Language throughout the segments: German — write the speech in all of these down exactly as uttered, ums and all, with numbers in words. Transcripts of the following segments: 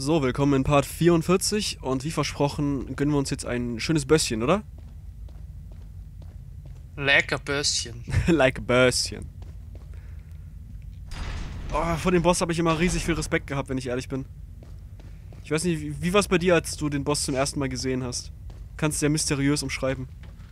So, willkommen in Part vierundvierzig und wie versprochen gönnen wir uns jetzt ein schönes Bösschen, oder? Lecker Bösschen. Like a Bösschen. Oh, vor dem Boss habe ich immer riesig viel Respekt gehabt, wenn ich ehrlich bin. Ich weiß nicht, wie, wie war es bei dir, als du den Boss zum ersten Mal gesehen hast? Kannst du ja mysteriös umschreiben.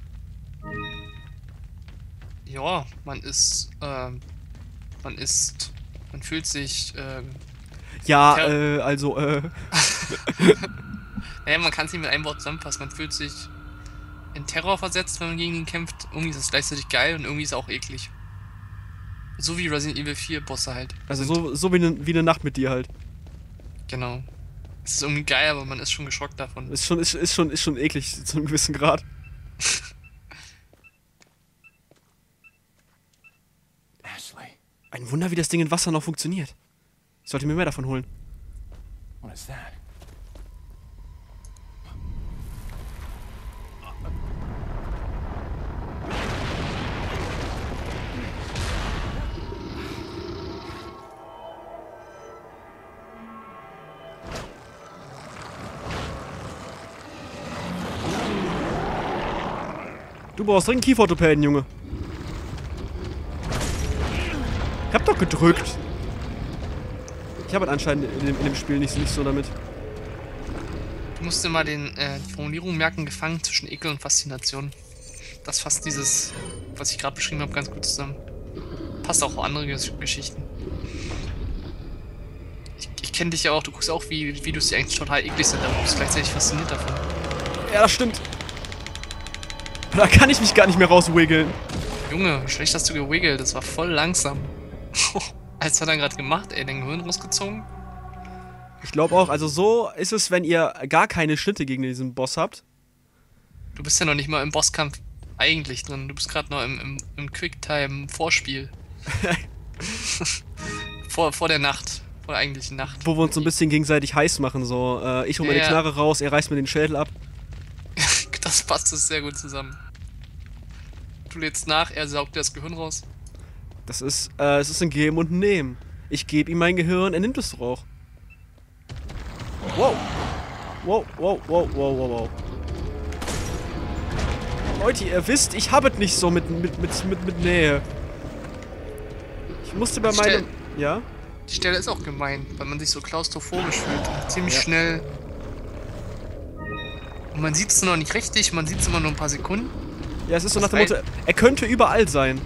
Ja, man ist, ähm, man ist, man fühlt sich, ähm, Ja, Ter äh, also, äh... naja, man kann es nicht mit einem Wort zusammenfassen. Man fühlt sich in Terror versetzt, wenn man gegen ihn kämpft. Irgendwie ist es gleichzeitig geil und irgendwie ist es auch eklig. So wie Resident Evil vier Bosse halt. Also sind. so, so wie eine wie ne Nacht mit dir halt. Genau. Es ist irgendwie geil, aber man ist schon geschockt davon. Ist schon, ist, ist schon, ist schon eklig zu einem gewissen Grad. Ashley, Ein Wunder, wie das Ding in Wasser noch funktioniert. Ich sollte mir mehr davon holen. what is that? Du brauchst dringend Kieferorthopäden, Junge. Ich hab doch gedrückt. Ich habe anscheinend in dem, in dem Spiel nicht, nicht so damit. Du musst dir mal den, äh, die Formulierung merken, gefangen zwischen Ekel und Faszination. Das fasst dieses, was ich gerade beschrieben habe, ganz gut zusammen. Passt auch auf andere Ges Geschichten. Ich, ich kenne dich ja auch, du guckst auch, wie Videos, die eigentlich total eklig sind, aber du bist gleichzeitig fasziniert davon. Ja, das stimmt. Da kann ich mich gar nicht mehr rauswiggeln. Junge, wie schlecht hast du gewiggelt, das war voll langsam. Als hat er gerade gemacht, ey, den Gehirn rausgezogen. Ich glaube auch, also so ist es, wenn ihr gar keine Schnitte gegen diesen Boss habt. Du bist ja noch nicht mal im Bosskampf eigentlich drin, du bist gerade noch im, im, im Quicktime-Vorspiel. vor, vor der Nacht, vor der eigentlichen Nacht. Wo wir uns so ein bisschen gegenseitig heiß machen, so. Äh, ich hol meine Ja. Knarre raus, er reißt mir den Schädel ab. Das passt das sehr gut zusammen. Du lädst nach, er saugt dir das Gehirn raus. Das ist, äh, es ist ein Geben und ein Nehmen. Ich gebe ihm mein Gehirn, er nimmt es doch auch. Wow. Wow, wow, wow, wow, wow, wow. Leute, ihr wisst, ich habe es nicht so mit, mit, mit, mit, mit Nähe. Ich musste bei Stell- meinem... Ja? Die Stelle ist auch gemein, weil man sich so klaustrophobisch fühlt. Ziemlich Ja. schnell. Und man sieht es noch nicht richtig, man sieht es immer nur ein paar Sekunden. Ja, es ist so nach Das dem Motto, heißt- er könnte überall sein.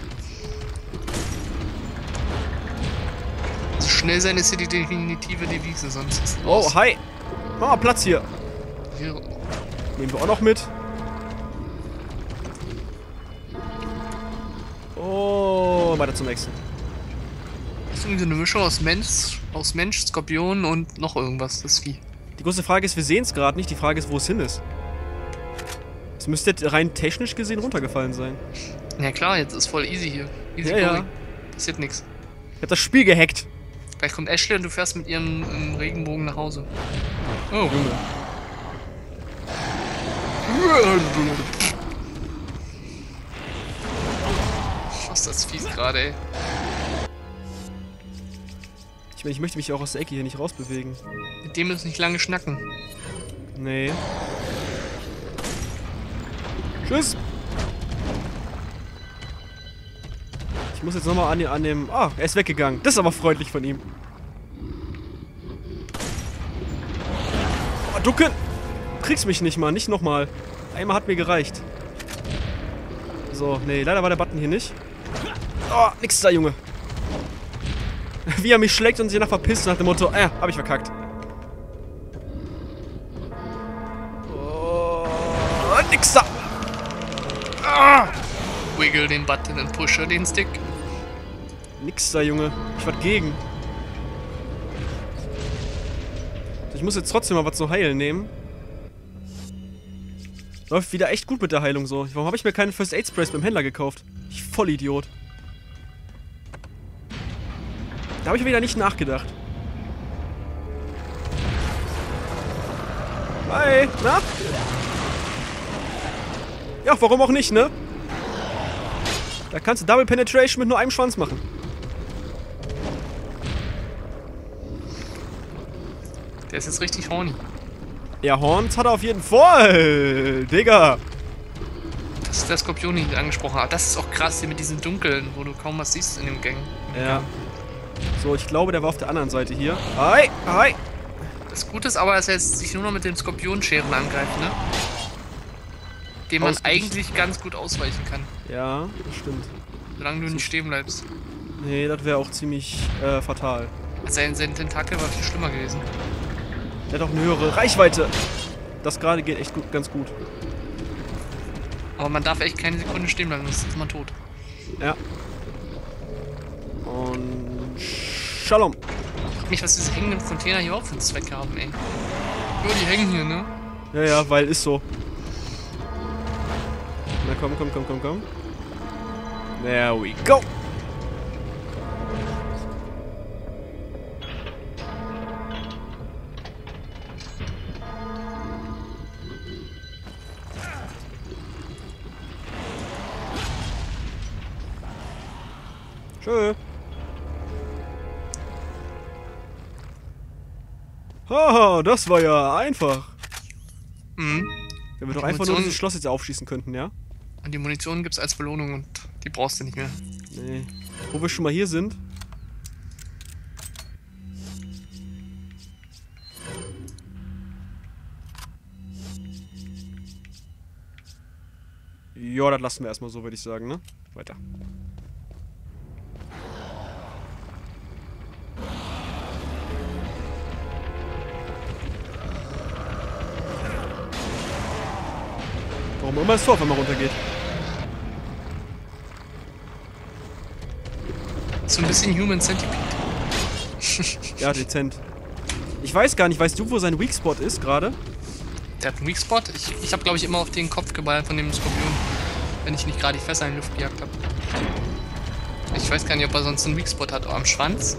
Also schnell sein ist hier die definitive Devise, sonst ist es Oh, los. hi. Mach mal Platz hier. Hier. Nehmen wir auch noch mit. Oh, weiter zum nächsten. Das ist irgendwie so eine Mischung aus Mensch, aus Mensch, Skorpion und noch irgendwas, das Vieh. Die große Frage ist, wir sehen es gerade nicht. Die Frage ist, wo es hin ist. Es müsste rein technisch gesehen runtergefallen sein. Ja klar, jetzt ist voll easy hier. Easy Ja, ja. going. Passiert nichts. Ich hab das Spiel gehackt. Gleich kommt Ashley und du fährst mit ihrem ähm, Regenbogen nach Hause. Oh. Was ist das fies gerade, ey. Ich meine, ich möchte mich auch aus der Ecke hier nicht rausbewegen. Mit dem ist nicht lange schnacken. Nee. Tschüss. Ich muss jetzt nochmal an, den- an dem... Ah, er ist weggegangen. Das ist aber freundlich von ihm. Oh, ducken! Du kriegst mich nicht mal, nicht nochmal. Einmal hat mir gereicht. So, nee, leider war der Button hier nicht. Oh, nix da, Junge. Wie er mich schlägt und sich nach verpisst nach dem Motto, äh, hab ich verkackt. Oh, nix da. Ah, Wiggle den Button und pushe den Stick. nix da, Junge. Ich war gegen. Ich muss jetzt trotzdem mal was zu heilen nehmen. Läuft wieder echt gut mit der Heilung so. Warum habe ich mir keinen First Aid Sprays beim Händler gekauft? Ich Vollidiot. Da habe ich wieder nicht nachgedacht. Hi, na? Ja, warum auch nicht, ne? Da kannst du Double Penetration mit nur einem Schwanz machen. Der ist jetzt richtig horny. Ja, Horns hat er auf jeden Fall. Digga. Das ist der Skorpion, den ich angesprochen habe. Das ist auch krass hier mit diesen Dunkeln, wo du kaum was siehst in dem Gang. Ja. So, ich glaube, der war auf der anderen Seite hier. Hi, hi. Das Gute ist aber, dass er jetzt sich nur noch mit den Skorpionscheren angreift, ne? Dem man Ausgewichen. eigentlich ganz gut ausweichen kann. Ja, das stimmt. Solange du nicht stehen bleibst. Nee, das wäre auch ziemlich äh, fatal. Sein, sein Tentakel war viel schlimmer gewesen. Der hat auch eine höhere Reichweite. Das gerade geht echt gut, ganz gut. Aber man darf echt keine Sekunde stehen bleiben, sonst ist man tot. Ja. Und Shalom. Ich frag mich, was diese hängenden Container hier überhaupt für einen Zweck haben, ey. Nur die hängen hier, ne? Ja, ja, weil ist so. Na komm, komm, komm, komm, komm. There we go. Tschö. Haha, das war ja einfach. Mhm. Wenn wir Die doch einfach nur Munition- dieses Schloss jetzt aufschießen könnten, ja? Und die Munition gibt's als Belohnung und die brauchst du nicht mehr. Nee. Wo wir schon mal hier sind. Ja, das lassen wir erstmal so, würde ich sagen, ne? Weiter. Warum immer das Tor auf einmal runtergeht. So ein bisschen Human Centipede. Ja, dezent. Ich weiß gar nicht, weißt du, wo sein Weak Spot ist gerade? Der hat einen Weak Spot. Ich, ich habe, glaube ich, immer auf den Kopf geballert von dem Skorpion. Wenn ich nicht gerade die Fässer in die Luft gejagt habe. Ich weiß gar nicht, ob er sonst einen Weak Spot hat. Oh, am Schwanz.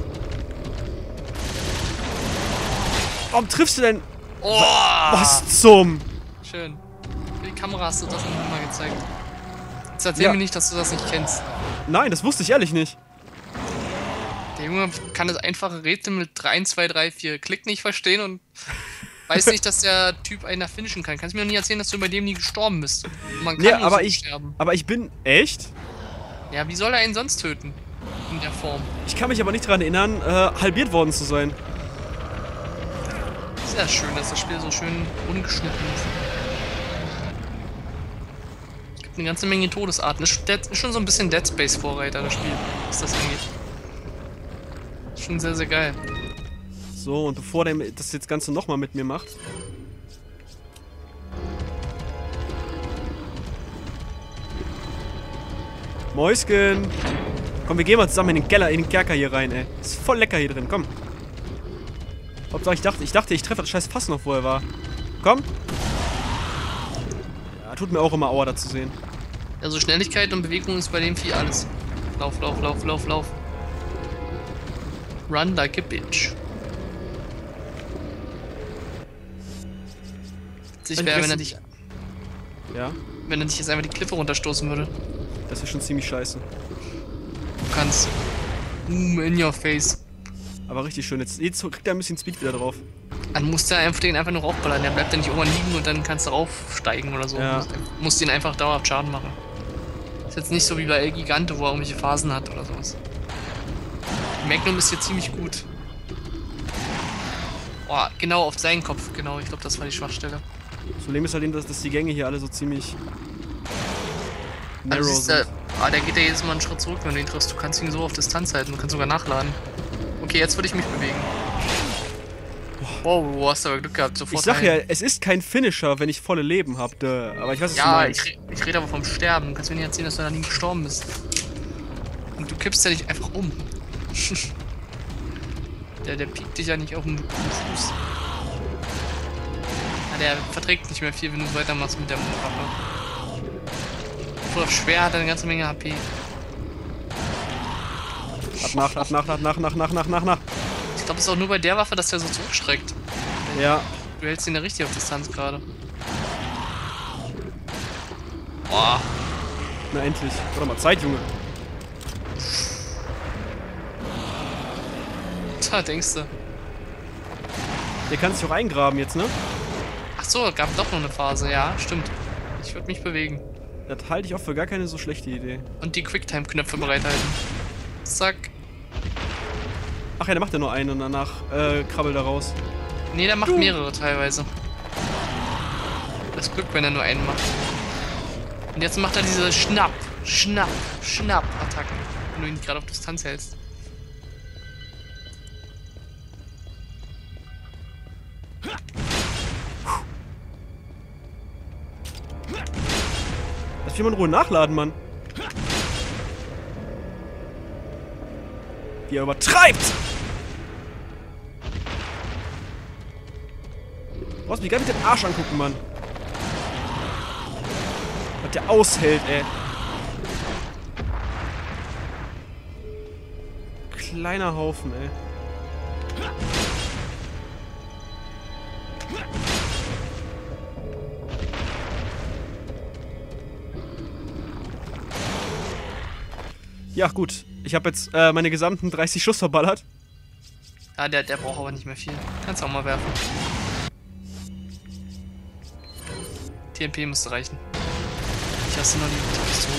Warum triffst du denn? Oh! Was zum? Schön. Für die Kamera hast du das noch mal gezeigt. Jetzt erzähl Ja. mir nicht, dass du das nicht kennst. Nein, das wusste ich ehrlich nicht. Der Junge kann das einfache Rätsel mit drei, eins, zwei, drei, vier Klick nicht verstehen und weiß nicht, dass der Typ einen da finishen kann. Kannst du mir doch nie erzählen, dass du bei dem nie gestorben bist. Und man kann Ja, nur aber so ich, sterben. aber ich bin echt. Ja, wie soll er ihn sonst töten? In der Form. Ich kann mich aber nicht daran erinnern, äh, halbiert worden zu sein. Sehr schön, dass das Spiel so schön ungeschnitten ist. Es gibt eine ganze Menge Todesarten. Das ist ist schon so ein bisschen Dead Space Vorreiter, das Spiel, was das angeht. Ist schon sehr, sehr geil. So, und bevor der das jetzt Ganze nochmal mit mir macht. Mäuschen! Komm, wir gehen mal zusammen in den Keller, in den Kerker hier rein, ey. Ist voll lecker hier drin, komm. Hauptsache, ich dachte, ich dachte, ich treffe das scheiß Fass noch, wo er war. Komm! Ja, tut mir auch immer Aua, da zu sehen. Also Schnelligkeit und Bewegung ist bei dem Vieh alles. Lauf, lauf, lauf, lauf, lauf. Run like a bitch. Witzig wäre, wenn er dich, Ja, wenn er dich jetzt einfach die Klippe runterstoßen würde. das ist schon ziemlich scheiße. Du kannst. Boom, in your face. Aber richtig schön. Jetzt, jetzt kriegt er ein bisschen Speed wieder drauf. Dann musst du einfach den einfach nur aufballern. Der bleibt ja nicht irgendwann liegen und dann kannst du raufsteigen oder so. Ja. Du musst, musst ihn einfach dauerhaft Schaden machen. Ist jetzt nicht so wie bei El Gigante, wo er irgendwelche Phasen hat oder sowas. Magnum ist hier ziemlich gut. Boah, genau auf seinen Kopf, genau. Ich glaube, das war die Schwachstelle. Das Problem ist halt eben, dass, dass die Gänge hier alle so ziemlich Also narrow siehst du, sind. ah, der geht ja jedes Mal einen Schritt zurück, wenn du ihn triffst. Du kannst ihn so auf Distanz halten, du kannst sogar nachladen. Okay, jetzt würde ich mich bewegen. Wow, du hast aber Glück gehabt, sofort. Ich sag ja, heilen. es ist kein Finisher, wenn ich volle Leben hab, duh. Aber ich weiß, was du Ja, meinst. ich, re- ich rede aber vom Sterben. Du kannst mir nicht erzählen, dass du da nie gestorben bist. Und du kippst ja nicht einfach um. der, der piekt dich ja nicht auf den Fuß. Ja, der verträgt nicht mehr viel, wenn du so weitermachst mit der Mundwaffe. Voll auf schwer hat er eine ganze Menge H P. Ab nach, ab nach, ab nach, nach, nach, nach, nach, nach. Ich glaube, es ist auch nur bei der Waffe, dass der so zurückschreckt. Ja, Du hältst ihn ja richtig auf Distanz gerade. Boah. na endlich. Warte mal, Zeit, Junge. Da denkst du. Der kann sich auch eingraben jetzt, ne? Ach so, gab doch noch eine Phase, ja, stimmt. Ich würde mich bewegen. Das halte ich auch für gar keine so schlechte Idee. Und die Quicktime-Knöpfe bereithalten. Zack. Ach ja, der macht ja nur einen und danach äh, krabbelt er raus. Nee, der macht Du. mehrere teilweise. Das Glück, wenn er nur einen macht. Und jetzt macht er diese Schnapp, Schnapp, Schnapp-Attacken, wenn du ihn gerade auf Distanz hältst. Lass mich mal in Ruhe nachladen, Mann. Wie er übertreibt! Du brauchst mich gar nicht den Arsch angucken, Mann. Was der aushält, ey. Kleiner Haufen, ey. Ja, gut. Ich habe jetzt äh, meine gesamten dreißig Schuss verballert. Ja, der, der braucht aber nicht mehr viel. Kannst auch mal werfen. T M P müsste reichen. Ich hasse noch die Pistole.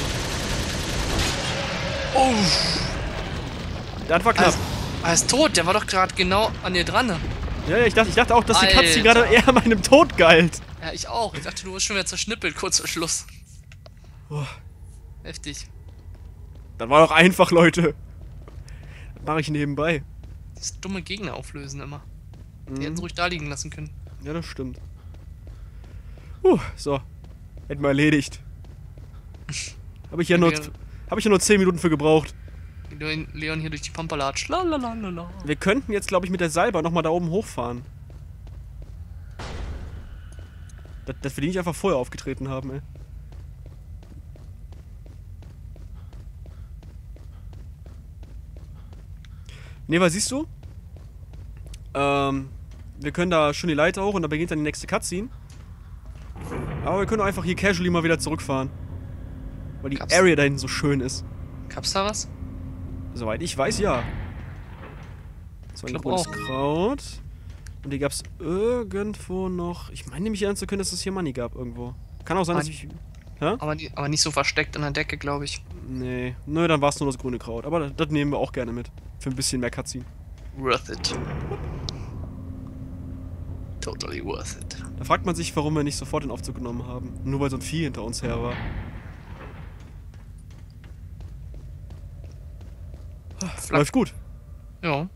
Oh! Der war knapp. Er ist tot, der war doch gerade genau an dir dran. Ne? Ja, ja, ich dachte, ich dachte auch, dass die Katze Alter. gerade eher meinem Tod galt. Ja, ich auch. Ich dachte, du wirst schon wieder zerschnippelt, kurz vor Schluss. Oh, Heftig. das war doch einfach, Leute. Das mache ich nebenbei. Das dumme Gegner auflösen immer. Die Mhm. hätten sie ruhig da liegen lassen können. Ja, das stimmt. Puh, so. Hätten wir erledigt. Habe ich ja nur, Leon, habe ich ja nur zehn Minuten für gebraucht. Leon, Leon hier durch die Pampa latscht. Lalalala. Wir könnten jetzt, glaube ich, mit der Salber nochmal da oben hochfahren. Dass, dass wir die nicht einfach vorher aufgetreten haben, ey. Ne, was siehst du? Ähm, wir können da schon die Leiter hoch und da beginnt dann die nächste Cutscene. Aber wir können auch einfach hier casually mal wieder zurückfahren. Weil die Gab's- Area da hinten so schön ist. Gab's da was? Soweit ich weiß, ja. Das war ein glaub grünes auch. Kraut. Und die gab's irgendwo noch. Ich meine nämlich erinnern zu können, dass es hier Money gab irgendwo. Kann auch sein, dass Money. ich. Hä? Aber, die, aber nicht so versteckt an der Decke, glaube ich. Nee. Nö, dann war es nur das grüne Kraut. Aber das, das nehmen wir auch gerne mit. Für ein bisschen mehr Cutscene. Worth it. Totally worth it. Da fragt man sich, warum wir nicht sofort den Aufzug genommen haben. Nur weil so ein Vieh hinter uns her war. Flack. Läuft gut. Ja.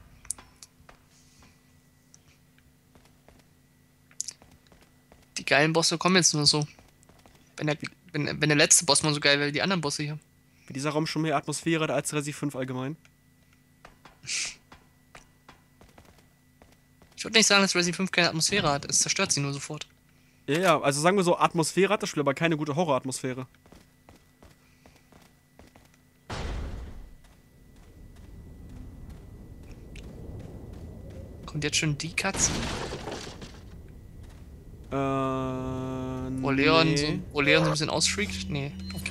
Die geilen Bosse kommen jetzt nur so. Wenn der, wenn, wenn der letzte Boss mal so geil wäre wie die anderen Bosse hier. Wie dieser Raum schon mehr Atmosphäre hat als Resi fünf allgemein. Ich würde nicht sagen, dass Resident fünf keine Atmosphäre hat. Es zerstört sie nur sofort. Ja, ja, also sagen wir so, Atmosphäre hat das Spiel, aber keine gute Horroratmosphäre. Kommt jetzt schon die Katze? Äh. Wo Leon, nee. so, wo Leon so ein bisschen ausfreakt? Nee, okay.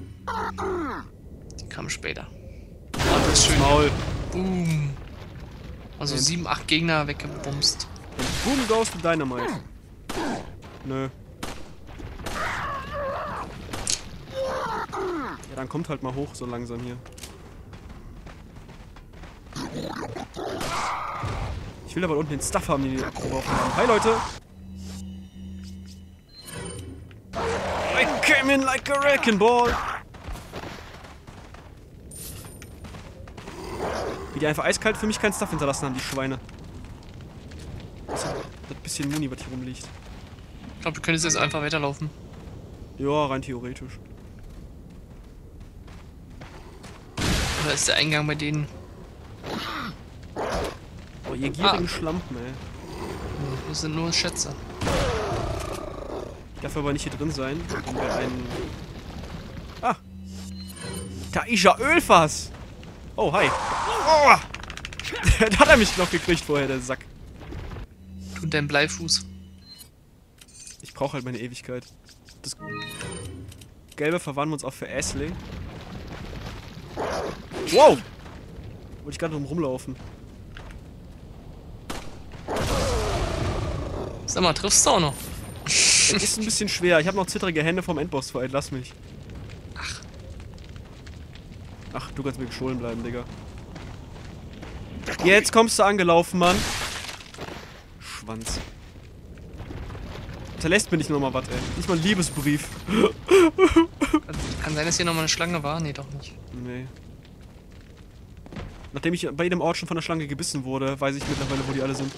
Die kam später. Oh, das ist schön. Maul. Boom. Also Nee. sieben, acht Gegner weggebumst. Boom goes the Dynamite. Nö. Ja, dann kommt halt mal hoch so langsam hier. Ich will aber unten den Stuff haben, den die abgeworfen haben. Hi Leute! I came in like a wrecking ball! Wie die einfach eiskalt für mich keinen Stuff hinterlassen haben, die Schweine. Das ist das bisschen Muni, was hier rumliegt. Ich glaube, du könntest jetzt einfach weiterlaufen. Ja, rein theoretisch. Oder ist der Eingang bei denen? Oh, ihr gierigen Ah. Schlampen, ey. Das sind nur Schätze. Ich darf aber nicht hier drin sein, wenn wir einen... Ah! Da ist ja Ölfass! Oh, hi. Oh! Da hat er mich noch gekriegt vorher, der Sack. Du dein Bleifuß. Ich brauche halt meine Ewigkeit. Das Gelbe verwandeln wir uns auch für Ashley. Wow! Wollte ich gerade drum rumlaufen. Sag mal, triffst du auch noch? Es ist ein bisschen schwer. Ich habe noch zittrige Hände vom Endboss-Fight. Lass mich. Ach. Ach, du kannst mir gestohlen bleiben, Digga. Jetzt kommst du angelaufen, Mann. Schwanz. Hinterlässt mir nicht nochmal was, ey. Nicht mal ein Liebesbrief. Also, kann sein, dass hier nochmal eine Schlange war? Nee, doch nicht. Nee. Nachdem ich bei jedem Ort schon von der Schlange gebissen wurde, weiß ich mittlerweile, wo die alle sind.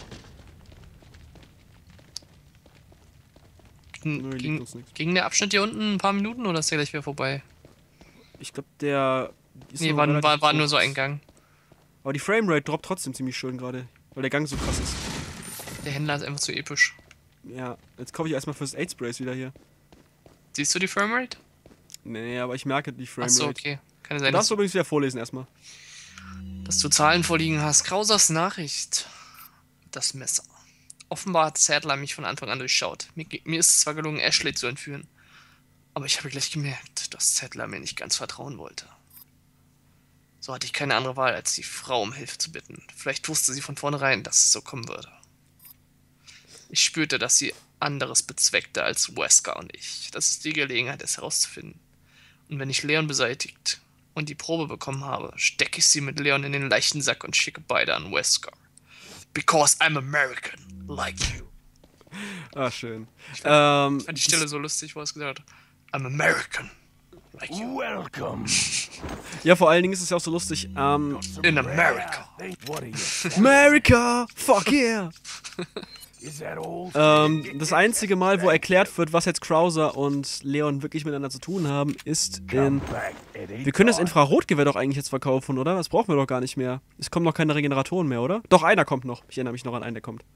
Ging, Nö, liegt ging, uns nichts. ging der Abschnitt hier unten ein paar Minuten oder ist der gleich wieder vorbei? Ich glaube, der... ist Nee, noch war, relativ war, war kurz. nur so ein Gang. Aber die Framerate droppt trotzdem ziemlich schön gerade. Weil der Gang so krass ist. Der Händler ist einfach zu episch. Ja, jetzt kaufe ich erstmal fürs Aid Sprays wieder hier. Siehst du die Framerate? Nee, aber ich merke die Framerate. Achso, okay. Kann ja Du sein, darfst dass, übrigens wieder vorlesen erstmal. dass du Zahlen vorliegen hast. Krausers Nachricht. Das Messer. Offenbar hat Sadler mich von Anfang an durchschaut. Mir, ge- mir ist es zwar gelungen, Ashley zu entführen. Aber ich habe gleich gemerkt, dass Sadler mir nicht ganz vertrauen wollte. So hatte ich keine andere Wahl, als die Frau um Hilfe zu bitten. Vielleicht wusste sie von vornherein, dass es so kommen würde. Ich spürte, dass sie anderes bezweckte als Wesker und ich. Das ist die Gelegenheit, es herauszufinden. Und wenn ich Leon beseitigt und die Probe bekommen habe, stecke ich sie mit Leon in den leichten Sack und schicke beide an Wesker. Because I'm American, like you. Ah, schön. Ähm, Ich fand die Stelle so lustig, wo er es gesagt hat. I'm American, like you. Welcome. ja, vor allen Dingen ist es ja auch so lustig. Ähm, In America. What are you? America! Fuck yeah! Is that old? Ähm, das einzige Mal, wo erklärt wird, was jetzt Krauser und Leon wirklich miteinander zu tun haben, ist in... Back at eight Wir können das o'clock. Infrarotgewehr doch eigentlich jetzt verkaufen, oder? Das brauchen wir doch gar nicht mehr. Es kommen noch keine Regeneratoren mehr, oder? Doch, einer kommt noch. Ich erinnere mich noch an einen, der kommt.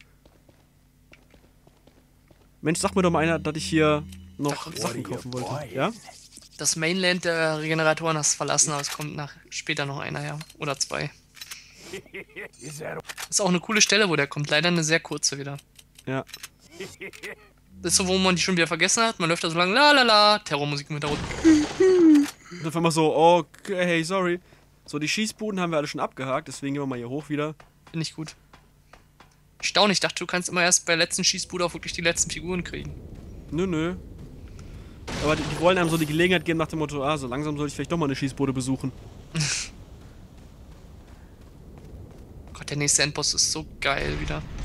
Mensch, sag mir doch mal einer, dass ich hier noch kommt- Sachen kaufen wollte. Ja? Das Mainland der Regeneratoren hast du verlassen, aber es kommt nach später noch einer her. Oder zwei. Is that old? Das ist auch eine coole Stelle, wo der kommt. Leider eine sehr kurze wieder. Ja. Das ist so, wo man die schon wieder vergessen hat. Man läuft da so lang, la la la, Terrormusik im Hintergrund. Und auf einmal so, okay, hey, sorry. So, die Schießbuden haben wir alle schon abgehakt, deswegen gehen wir mal hier hoch wieder. Finde ich gut. Erstaunlich, ich dachte, du kannst immer erst bei der letzten Schießbude auch wirklich die letzten Figuren kriegen. Nö, nö. Aber die, die wollen einem so die Gelegenheit geben nach dem Motto, ah, so langsam sollte ich vielleicht doch mal eine Schießbude besuchen. Gott, der nächste Endboss ist so geil wieder.